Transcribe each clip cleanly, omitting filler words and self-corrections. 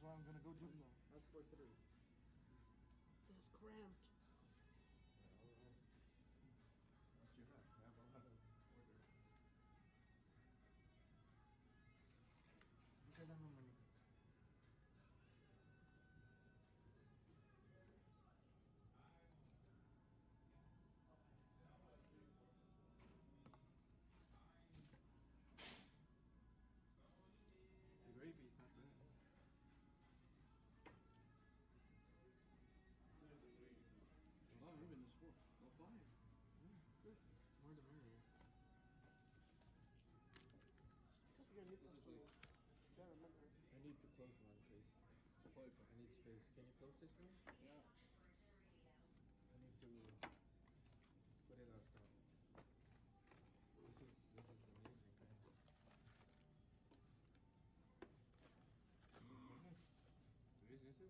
That's what I'm gonna go do now. That's for 3. This is cramped. What you have? You have a lot of orders. Okay, no money. The gravy's not bad. Well, even this 4. Well, 5. Yeah, it's good. More the merrier. Because we're gonna need this one. You gotta remember. I need to close one, please. I need space. Can you close this one? Yeah. I need to put it up top. This is amazing, man. Is it?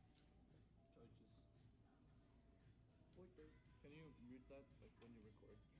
Choices. Wait there. Can you mute that like when you record?